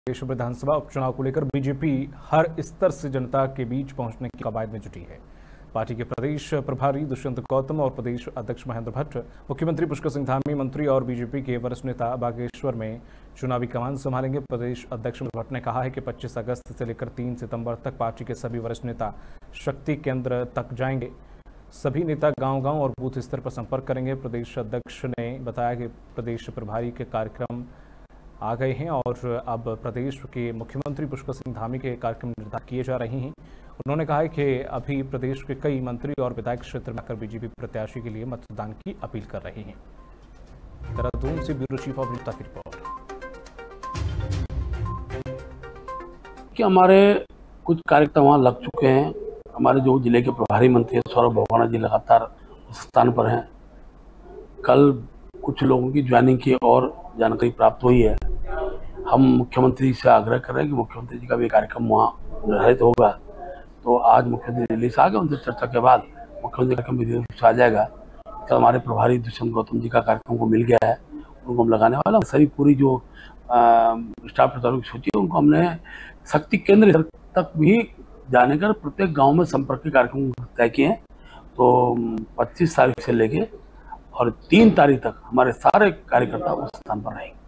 प्रदेश विधानसभा उपचुनाव को लेकर बीजेपी हर स्तर से जनता के बीच पहुंचने की कवायद में जुटी है। पार्टी के प्रदेश प्रभारी दुष्यंत गौतम और प्रदेश अध्यक्ष महेंद्र भट्ट, मुख्यमंत्री पुष्कर सिंह धामी, मंत्री और बीजेपी के वरिष्ठ नेता बागेश्वर में चुनावी कमान संभालेंगे। प्रदेश अध्यक्ष भट्ट ने कहा है कि 25 अगस्त से लेकर 3 सितंबर तक पार्टी के सभी वरिष्ठ नेता शक्ति केंद्र तक जाएंगे। सभी नेता गांव-गांव और बूथ स्तर पर संपर्क करेंगे। प्रदेश अध्यक्ष ने बताया कि प्रदेश प्रभारी के कार्यक्रम आ गए हैं और अब प्रदेश के मुख्यमंत्री पुष्कर सिंह धामी के कार्यक्रम निर्धारित किए जा रहे हैं। उन्होंने कहा है कि अभी प्रदेश के कई मंत्री और विधायक क्षेत्र में आकर बीजेपी प्रत्याशी के लिए मतदान की अपील कर रहे हैं। देहरादून से ब्यूरो चीफ ऑफ की रिपोर्ट। कि हमारे कुछ कार्यक्रम वहाँ लग चुके हैं। हमारे जो जिले के प्रभारी मंत्री हैं सौरभ भगवाना जी लगातार उस स्थान पर हैं। कल कुछ लोगों की ज्वाइनिंग की और जानकारी प्राप्त हुई है। हम मुख्यमंत्री से आग्रह कर रहे हैं कि मुख्यमंत्री जी का भी कार्यक्रम वहाँ निर्धारित होगा, तो आज मुख्यमंत्री दिल्ली से आ गए। उनसे चर्चा के बाद मुख्यमंत्री कार्यक्रम विधि रूप से आ जाएगा। तो हमारे प्रभारी दुष्यंत गौतम जी का कार्यक्रम को मिल गया है, उनको हम लगाने वाला। सभी पूरी जो स्टाफ प्रचारकों की सूची है उनको हमने शक्ति केंद्र तक भी जाने कर प्रत्येक गांव में संपर्क के कार्यक्रम तय किए हैं। तो 25 तारीख से लेके और 3 तारीख तक हमारे सारे कार्यकर्ता उस स्थान पर रहेंगे।